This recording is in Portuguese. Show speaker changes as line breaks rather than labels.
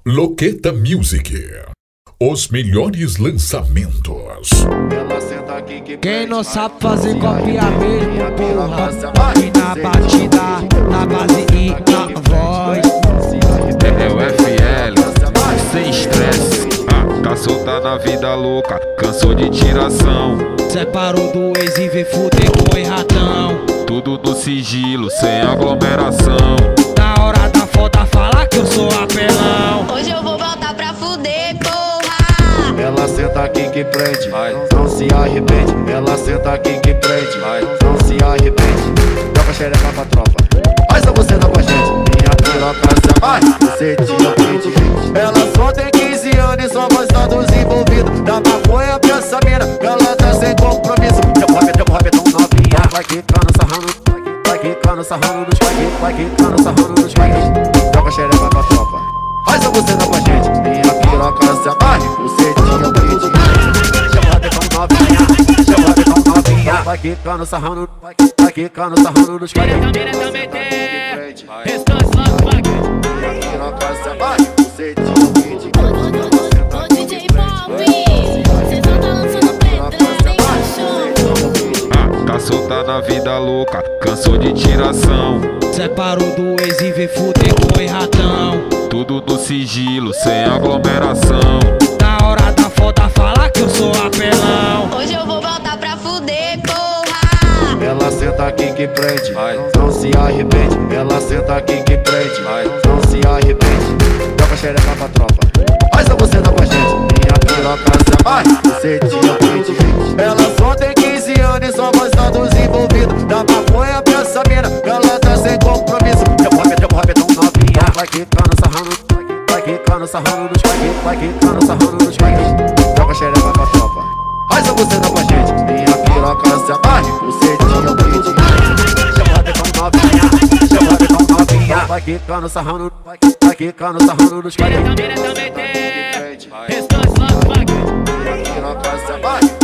Loqueta Music. Os melhores lançamentos.
Quem não sabe fazer copia mesmo, porra. E na batida, na base e na voz.
É o FL, sem estresse. Tá solta na vida louca, cansou de tiração.
Separou do ex e vem fuder com erradão.
Tudo do sigilo, sem aglomeração.
Na hora da foda fala que eu sou apelão.
Hoje eu vou voltar pra fuder, porra.
Ela senta aqui que prende, não se arrepende. Ela senta aqui que prende, não se arrepende. Joga xereca pra tropa, faz a você dar com a gente. Minha piroca se amarra, você tinha prende. Ela só tem 15 anos e só gosta dos envolvidos. Da maconha pra essa mina, ela tá sem compromisso. Deu rabetão novinha, vai quicando, sarrando. Vai quicando, sarrando nos paguetes. Vai quicando, sarrando nos paguetes. Joga xereca pra tropa, faz a você dar com a gente. Minha piroca se amarra, você tinha prende. Chama rabetão novinha, chama rabetão novinha. Vai quicando, sarrando. Vai quicando, sarrando nos paguetes.
Também tem restante lá no paguete.
Minha piroca se amarra, você tinha prende.
Ô DJ Pop, cê só tá lançando pedrada, hein, cachorro?
Tá solta na vida louca, cansou de tiração.
Separou do ex e vem fuder com erradão.
Tudo do sigilo, sem aglomeração.
Na hora da foda fala que eu sou apelão.
Hoje eu vou voltar pra fuder, porra.
Ela senta aqui que prende, não se arrepende. Ela senta aqui que prende, não se arrepende. Joga xereca pra tropa, faz a você dar com a gente. Minha piroca se amarra, você tinha prende. Ela só tem 15 anos e só gosta dos envolvidos. Da maconha pra essa mina, ela tá sem compromisso. Deu rabetão novinha, vai quicando, sarrando. Vai quicando, sarrando nos paguetes. Vai quicando, sarrando nos paguetes. Joga xereca pra tropa, faz a você dar com a gente. Minha piroca se amarra, você tinha prende. Chama rabetão novinha, chama rabetão novinha. Vai quicando, sarrando. Vai quicando, sarrando nos paguetes.
Também tem restante lá no paguete.
Minha piroca se amarra.